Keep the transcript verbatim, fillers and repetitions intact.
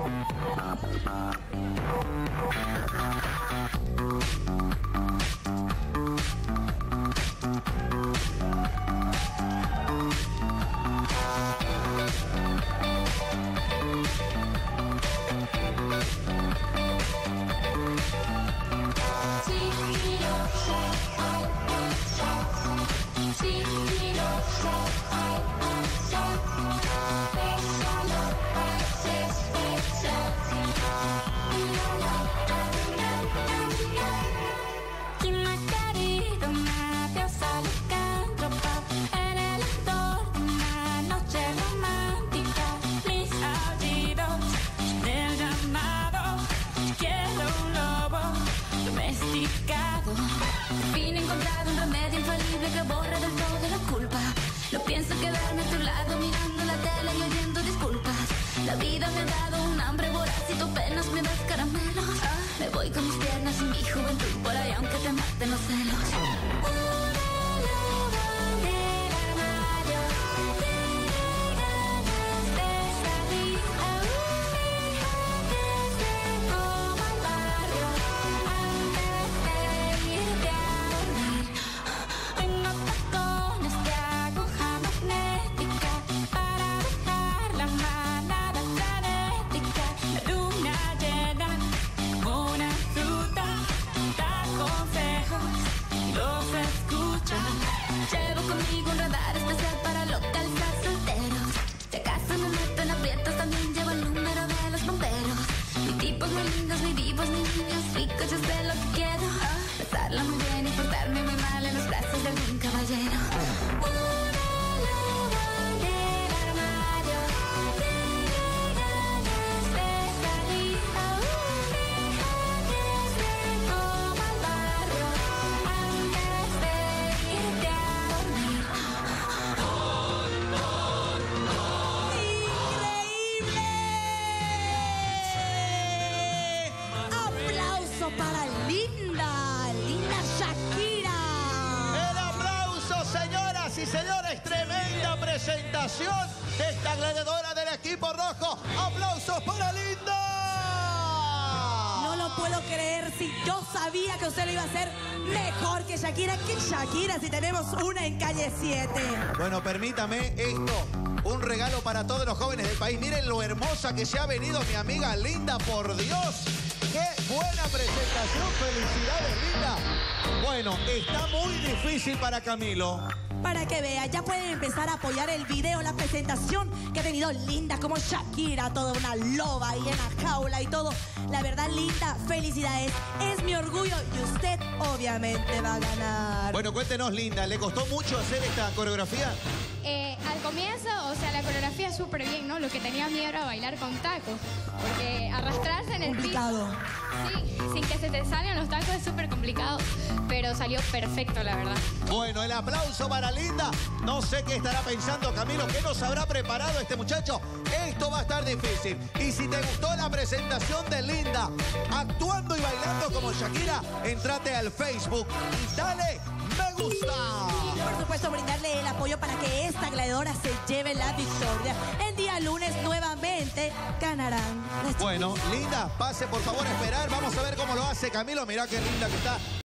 Fin encontrado un remedio infalible que borra del todo la culpa. No pienso quedarme a tu lado mirando la tele y oyendo disculpas. La vida me ha dado un hambre voraz y tú apenas me das caramelos. Me voy con mis piernas y mi juventud por ahí aunque te maten los celos. Llevo conmigo un radar especial para localizar solteros. Si acaso me meto en aprietos, también llevo el número de los bomberos. Mi tipos muy lindos, muy vivos, muy niños ricos, yo sé lo que quiero. Pasarla muy bien y portarme muy mal en los brazos de algún caballero. Para Linda, Linda Shakira. El aplauso, señoras y señores, tremenda presentación de esta gladiadora del equipo rojo. Aplausos para Linda. No lo puedo creer, si yo sabía que usted lo iba a hacer mejor que Shakira. ¿Qué Shakira si tenemos una en calle siete? Bueno, permítame esto, un regalo para todos los jóvenes del país. Miren lo hermosa que se ha venido mi amiga Linda, por Dios. ¡Qué buena presentación! ¡Felicidades, Linda! Bueno, está muy difícil para Camilo. Para que vea, ya pueden empezar a apoyar el video, la presentación que ha tenido Linda como Shakira, toda una loba ahí en la jaula y todo. La verdad, Linda, felicidades. Es mi orgullo y usted obviamente va a ganar. Bueno, cuéntenos, Linda, ¿le costó mucho hacer esta coreografía? Eh, al comienzo, o sea, la coreografía súper bien, ¿no? Lo que tenía miedo era bailar con tacos, porque arrastrarse en el complicado. piso, sí, sin que se te salgan los tacos es súper complicado, pero salió perfecto, la verdad. Bueno, el aplauso para Linda. No sé qué estará pensando Camilo, qué nos habrá preparado este muchacho. Esto va a estar difícil. Y si te gustó la presentación de Linda, actuando y bailando como Shakira, entrate al Facebook y dale me gusta. Y por supuesto brindarle el apoyo para que esta gladiadora se lleve la victoria. El día lunes nuevamente ganarán las Bueno, Linda, pase por favor a esperar. Vamos a ver cómo lo hace Camilo. Mirá qué linda que está.